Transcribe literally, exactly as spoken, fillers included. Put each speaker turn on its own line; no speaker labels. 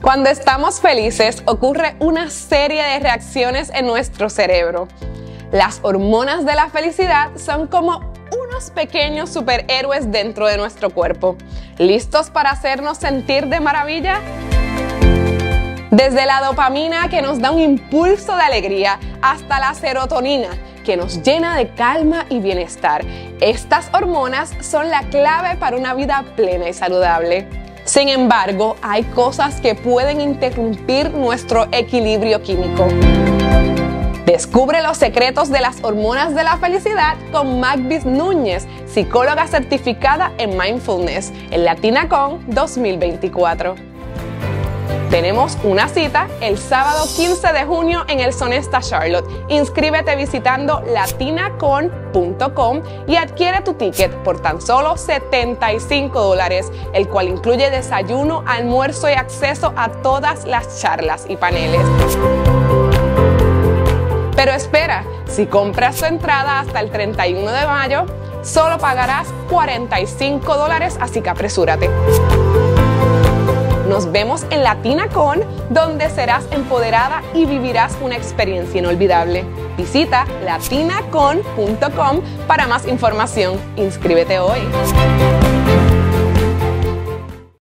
Cuando estamos felices, ocurre una serie de reacciones en nuestro cerebro. Las hormonas de la felicidad son como unos pequeños superhéroes dentro de nuestro cuerpo, listos para hacernos sentir de maravilla. Desde la dopamina, que nos da un impulso de alegría, hasta la serotonina, que nos llena de calma y bienestar. Estas hormonas son la clave para una vida plena y saludable. Sin embargo, hay cosas que pueden interrumpir nuestro equilibrio químico. Descubre los secretos de las hormonas de la felicidad con Magvis Núñez, psicóloga certificada en Mindfulness, en LatinaCon dos mil veinticuatro. Tenemos una cita el sábado quince de junio en el Sonesta Charlotte. Inscríbete visitando latinacon punto com y adquiere tu ticket por tan solo setenta y cinco dólares, el cual incluye desayuno, almuerzo y acceso a todas las charlas y paneles. Pero espera, si compras tu entrada hasta el treinta y uno de mayo, solo pagarás cuarenta y cinco dólares, así que apresúrate. Nos vemos en LatinaCon, donde serás empoderada y vivirás una experiencia inolvidable. Visita latinacon punto com para más información. Inscríbete hoy.